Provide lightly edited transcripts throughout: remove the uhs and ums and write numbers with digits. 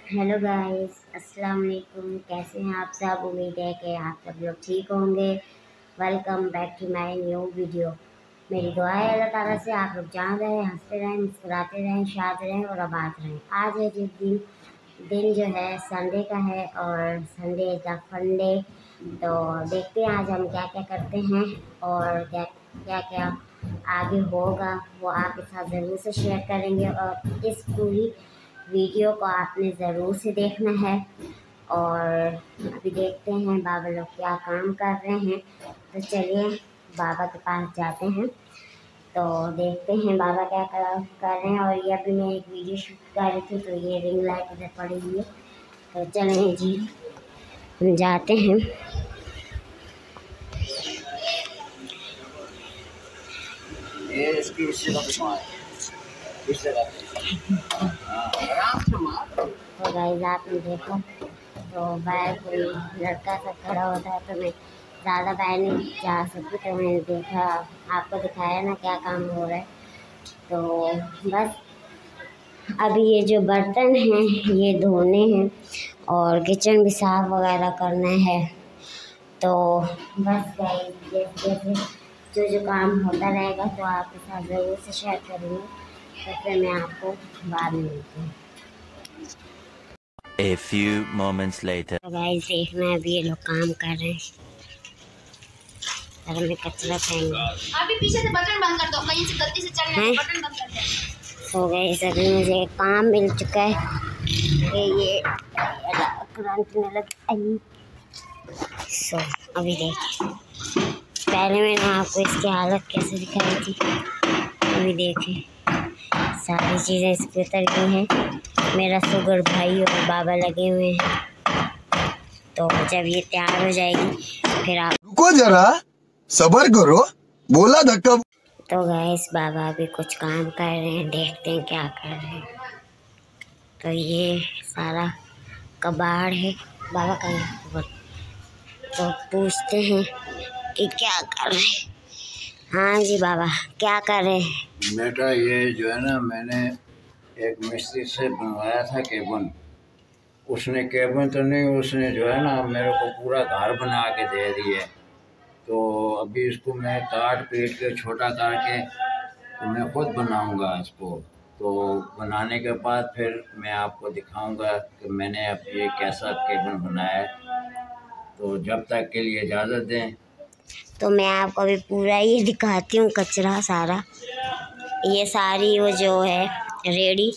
Hello guys, अस्सलाम वालेकुम। कैसे हैं आप सब? उम्मीद है कि आप सब लोग ठीक होंगे। Welcome back to my new video. मेरी दुआ है अल्लाह ताला से आप लोग जान रहें, हंसते रहें, मुस्कुराते रहें, शाद रहें और आबाद रहें। आज है जिस दिन जो है संडे का है और Sunday is the fun day. तो देखते हैं आज हम क्या क्या करते हैं और क्या क्या क्या आगे होगा वो आपके साथ ज़रूर से शेयर करेंगे। और इस पूरी वीडियो को आपने ज़रूर से देखना है। और अभी देखते हैं बाबा लोग क्या काम कर रहे हैं। तो चलिए बाबा के पास जाते हैं, तो देखते हैं बाबा क्या कर रहे हैं। और ये अभी मैं एक वीडियो शूट कर रही थी, तो ये रिंग लाइट इधर पड़ी हुई है। तो चलें जी, हम जाते हैं। ये इसकी इससे का बीमार इस जगह आराम से मार। तो गाइस आपने देखा, तो बाहर कोई लड़का सा खड़ा होता है, तो मैं ज़्यादा बाहर नहीं जा सकती, तो मैंने देखा, आपको दिखाया ना क्या काम हो रहा है। तो बस अभी ये जो बर्तन हैं ये धोने हैं और किचन भी साफ वगैरह करना है। तो बस गाइस जैसे जो काम होता रहेगा तो आपके साथ ज़रूर से शेयर करूँगी। तो फिर मैं आपको बाद में मिलती हूँ। A few moments later. तो गाइस देखना, अभी ये लोग काम कर रहे हैं, घर में कचरा फेंक रहे हैं। अभी पीछे से बटन बंद कर दो, कहीं से गलती से चल रहे बटन बंद कर दो। तो गाइस अभी मुझे एक काम मिल चुका है कि ये करंट में लग आई। सो अभी देखिए, पहले मैंने आपको इसकी हालत कैसे दिखाई थी, अभी देखिए सारी चीज़ें इस पर उतर गई हैं। मेरा शुगर भाई और बाबा लगे हुए हैं। तो जब ये तैयार हो जाएगी फिर आप रुको जरा, सब्र करो, बोला धक्का। तो गैस बाबा अभी कुछ काम कर रहे हैं, देखते हैं क्या कर रहे हैं। तो ये सारा कबाड़ है, बाबा का। तो पूछते हैं कि क्या कर रहे हैं। हाँ जी बाबा, क्या कर रहे हैं? बेटा ये जो है ना, मैंने एक मिस्त्री से बनवाया था केबिन। उसने केबिन तो नहीं, उसने जो है ना मेरे को पूरा घर बना के दे दिए। तो अभी इसको मैं काट पीट के छोटा करके तो मैं खुद बनाऊंगा इसको। तो बनाने के बाद फिर मैं आपको दिखाऊंगा कि मैंने अब ये कैसा केबिन बनाया है। तो जब तक के लिए इजाज़त दें। तो मैं आपको अभी पूरा ये दिखाती हूँ, कचरा सारा, ये सारी वो जो है रेडी,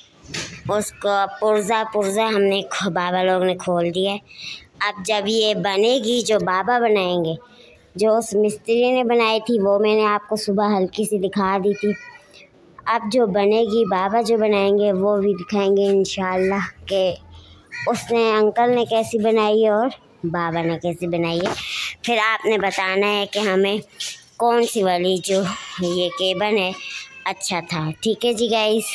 उसको पुर्जा हमने बाबा लोग ने खोल दिया है। अब जब ये बनेगी, जो बाबा बनाएंगे, जो उस मिस्त्री ने बनाई थी वो मैंने आपको सुबह हल्की सी दिखा दी थी। अब जो बनेगी, बाबा जो बनाएंगे वो भी दिखाएंगे इंशाल्लाह कि उसने अंकल ने कैसी बनाई है और बाबा ने कैसी बनाई है। फिर आपने बताना है कि हमें कौन सी वाली जो ये केबिन है अच्छा था। ठीक है जी गाइस।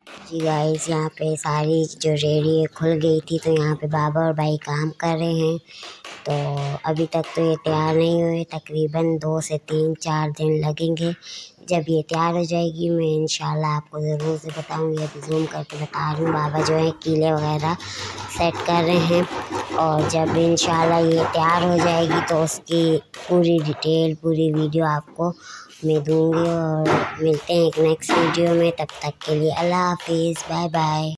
यहाँ पे सारी जो रेडी खुल गई थी, तो यहाँ पे बाबा और भाई काम कर रहे हैं। तो अभी तक तो ये तैयार नहीं हुए, तकरीबन 2 से 3-4 दिन लगेंगे। जब ये तैयार हो जाएगी मैं इंशाल्लाह आपको ज़रूर से बताऊँगी। अभी जूम करके बता रही हूँ, बाबा जो है कीले वगैरह सेट कर रहे हैं। और जब इंशाल्लाह ये तैयार हो जाएगी तो उसकी पूरी डिटेल, पूरी वीडियो आपको मैं दूँगी। और मिलते हैं एक नेक्स्ट वीडियो में, तब तक के लिए अल्लाह हाफिज़, बाय बाय।